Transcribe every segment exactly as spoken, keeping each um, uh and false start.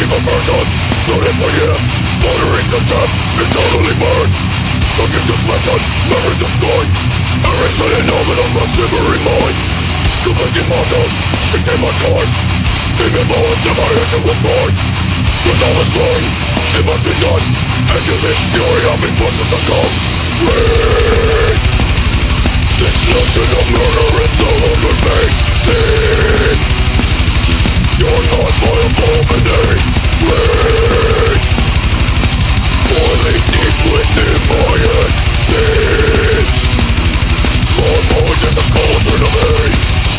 perversions, loaded for years, smoldering contempt, eternally burns. Don't you just mention memories of scorn, erased in orbit of my simmering mind. Conflicting mortals dictate my course, even bullets in my engine with points. Cause all is glory, it must be done, and to this fury I'll be forced to succumb. Read! This notion of murder is no longer made seen. You're not my abominate rage, boiling deep within my head. Sin, my mind is a cauldron of hate.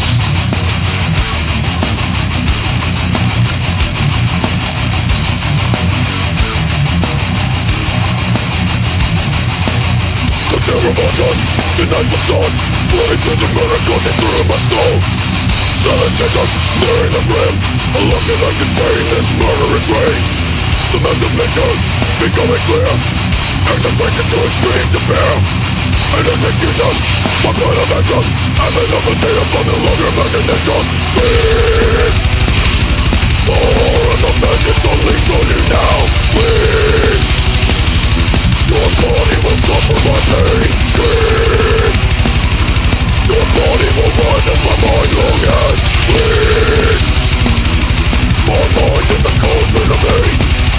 Consider revulsion, the night of sun, rage and murder coursing through my skull. Seven visions, nearing the brim, a look that I contain this murderous rage. The means of nature, becoming clear, execration to extreme to bear. An execution, my plan of action, and an apathy upon the longer imagination. Scream! The horrors of vengeance unleashed on you now. Bleed! Your body will suffer my pain. Scream! Your body will run as my mind long as bleed. My mind is a cauldron of hate.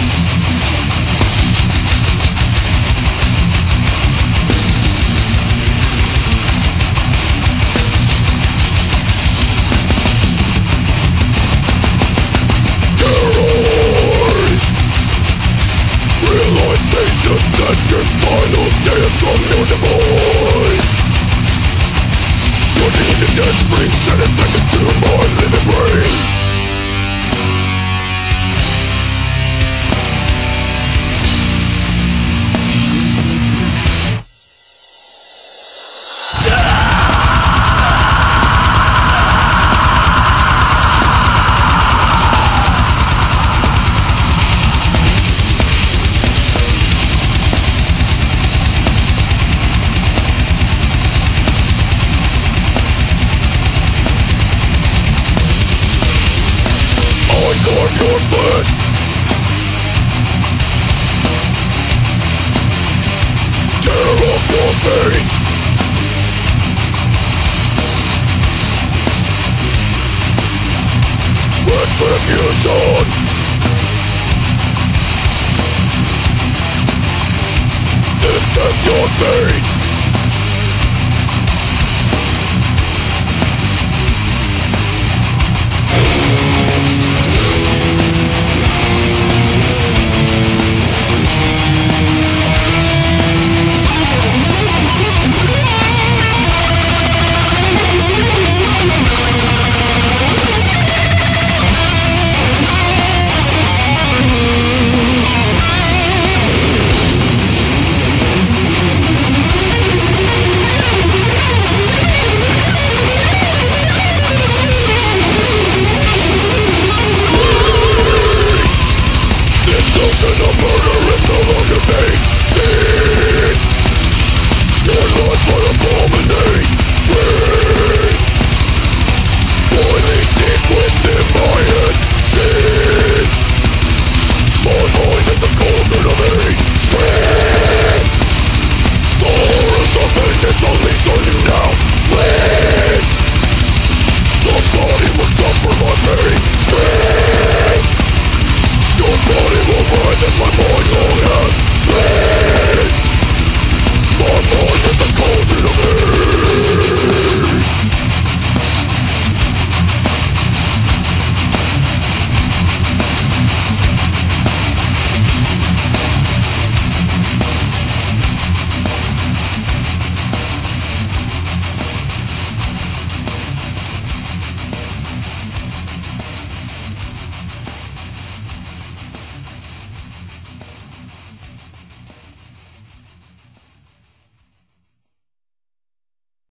Terrorize realization that your final day has come near demise. Torturing the dead brings satisfaction to my living brain. Your flesh, tear off your face. Retribution. This death your fate.